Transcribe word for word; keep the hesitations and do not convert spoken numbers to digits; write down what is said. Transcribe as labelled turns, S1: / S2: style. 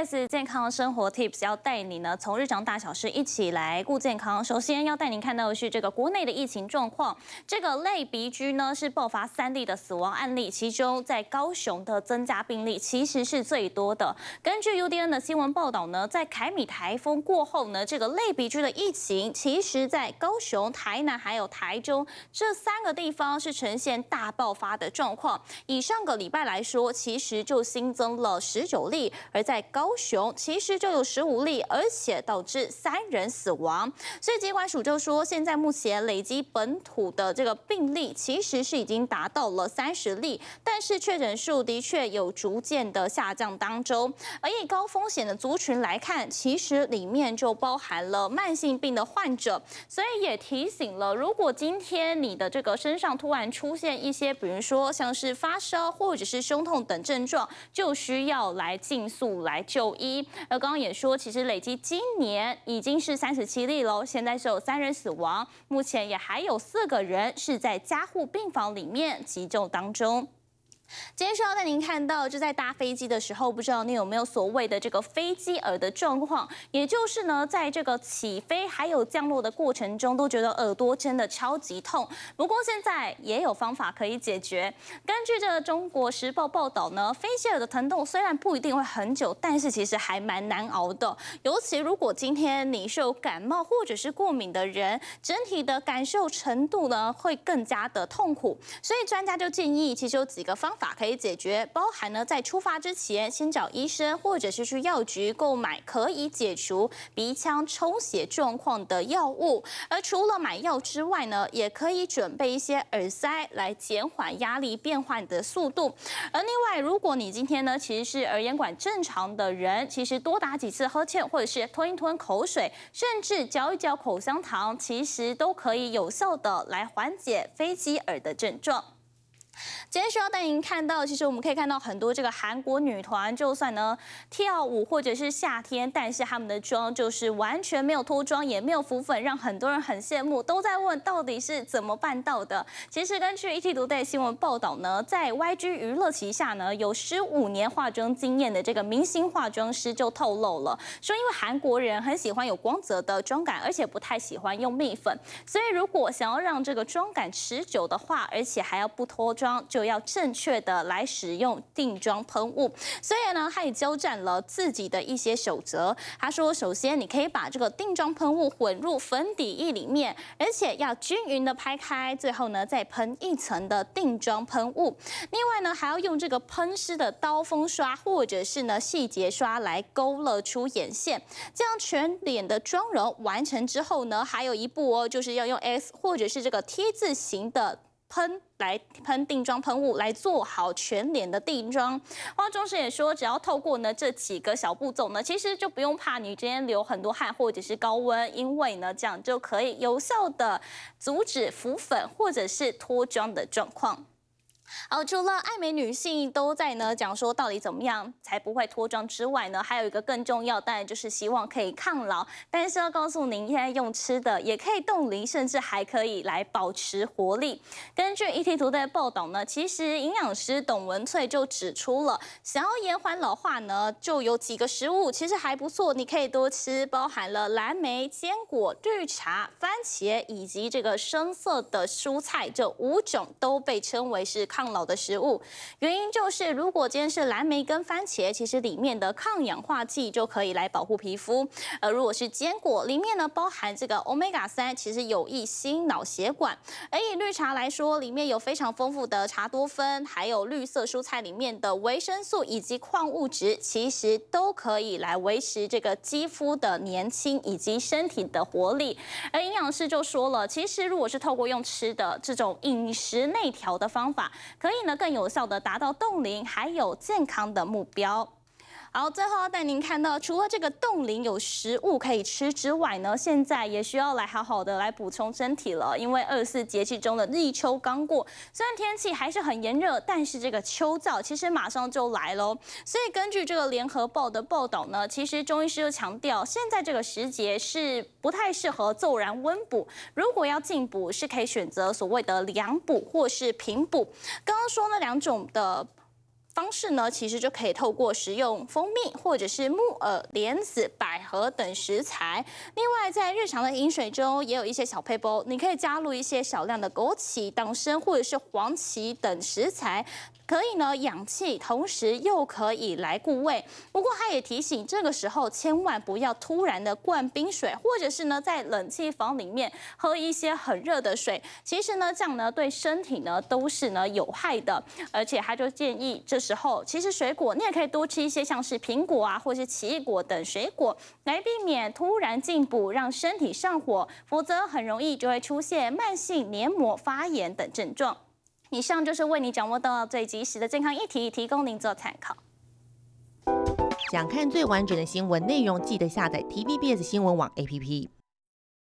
S1: S 健康生活 Tips 要带你呢从日常大小事一起来顾健康。首先要带您看到的是这个国内的疫情状况，这个类鼻疽呢是爆发三例的死亡案例，其中在高雄的增加病例其实是最多的。根据 U D N 的新闻报道呢，在凯米台风过后呢，这个类鼻疽的疫情其实在高雄、台南还有台中这三个地方是呈现大爆发的状况。以上个礼拜来说，其实就新增了十九例，而在高雄其实就有十五例，而且导致三人死亡。所以疾管署就说，现在目前累积本土的这个病例其实是已经达到了三十例，但是确诊数的确有逐渐的下降当中。而以高风险的族群来看，其实里面就包含了慢性病的患者，所以也提醒了，如果今天你的这个身上突然出现一些，比如说像是发烧或者是胸痛等症状，就需要来尽速来就医。而刚刚也说，其实累积今年已经是三十七例喽，现在是有三人死亡，目前也还有四个人是在加护病房里面急救当中。今天是要带您看到，就在搭飞机的时候，不知道你有没有所谓的这个飞机耳的状况，也就是呢，在这个起飞还有降落的过程中，都觉得耳朵真的超级痛。不过现在也有方法可以解决。根据这个《中国时报》报道呢，飞机耳的疼痛虽然不一定会很久，但是其实还蛮难熬的。尤其如果今天你是有感冒或者是过敏的人，整体的感受程度呢会更加的痛苦。所以专家就建议，其实有几个方法法可以解决，包含呢在出发之前先找医生或者是去药局购买可以解除鼻腔充血状况的药物。而除了买药之外呢，也可以准备一些耳塞来减缓压力变换的速度。而另外，如果你今天呢其实是耳咽管正常的人，其实多打几次呵欠，或者是吞一吞口水，甚至嚼一嚼口香糖，其实都可以有效的来缓解飞机耳的症状。今天需要带您看到，其实我们可以看到很多这个韩国女团，就算呢跳舞或者是夏天，但是他们的妆就是完全没有脱妆，也没有浮粉，让很多人很羡慕，都在问到底是怎么办到的。其实根据 E T Today 新闻报道呢，在 Y G 娱乐旗下呢有十五年化妆经验的这个明星化妆师就透露了，说因为韩国人很喜欢有光泽的妆感，而且不太喜欢用蜜粉，所以如果想要让这个妆感持久的话，而且还要不脱妆，就要正确的来使用定妆喷雾。所以呢，他也交战了自己的一些守则。他说，首先你可以把这个定妆喷雾混入粉底液里面，而且要均匀的拍开，最后呢再喷一层的定妆喷雾。另外呢，还要用这个喷湿的刀锋刷或者是呢细节刷来勾勒出眼线。这样全脸的妆容完成之后呢，还有一步哦，就是要用 X 或者是这个 T 字形的喷来喷定妆喷雾来做好全脸的定妆。化妆师也说，只要透过呢这几个小步骤呢，其实就不用怕你今天流很多汗或者是高温，因为呢这样就可以有效的阻止浮粉或者是脱妆的状况。好，除了爱美女性都在呢讲说到底怎么样才不会脱妆之外呢，还有一个更重要，当然就是希望可以抗老。但是要告诉您，现在用吃的也可以冻龄，甚至还可以来保持活力。根据 E T Today 的报道呢，其实营养师董文翠就指出了，想要延缓老化呢，就有几个食物其实还不错，你可以多吃，包含了蓝莓、坚果、绿茶、番茄以及这个深色的蔬菜，这五种都被称为是抗抗老的食物。原因就是，如果今天是蓝莓跟番茄，其实里面的抗氧化剂就可以来保护皮肤；而如果是坚果，里面呢包含这个 欧米伽三，其实有益心脑血管。而以绿茶来说，里面有非常丰富的茶多酚，还有绿色蔬菜里面的维生素以及矿物质，其实都可以来维持这个肌肤的年轻以及身体的活力。而营养师就说了，其实如果是透过用吃的这种饮食内调的方法，可以呢更有效的达到冻龄还有健康的目标。好，最后要带您看到，除了这个冻龄有食物可以吃之外呢，现在也需要来好好的来补充身体了。因为二十四节气中的立秋刚过，虽然天气还是很炎热，但是这个秋燥其实马上就来喽。所以根据这个联合报的报道呢，其实中医师就强调，现在这个时节是不太适合骤然温补，如果要进补，是可以选择所谓的凉补或是平补。刚刚说那两种的方式呢，其实就可以透过食用蜂蜜或者是木耳、莲子、百合等食材。另外，在日常的饮水中也有一些小配包，你可以加入一些少量的枸杞、党参或者是黄芪等食材。可以呢养气，同时又可以来固胃。不过他也提醒，这个时候千万不要突然的灌冰水，或者是呢在冷气房里面喝一些很热的水。其实呢这样呢对身体呢都是呢有害的。而且他就建议，这时候其实水果你也可以多吃一些像是苹果啊，或是奇异果等水果，来避免突然进补，让身体上火，否则很容易就会出现慢性黏膜发炎等症状。以上就是为你掌握到最及时的健康议题，提供您做参考。
S2: 想看最完整的新闻内容，记得下载 T V B S 新闻网 A P P。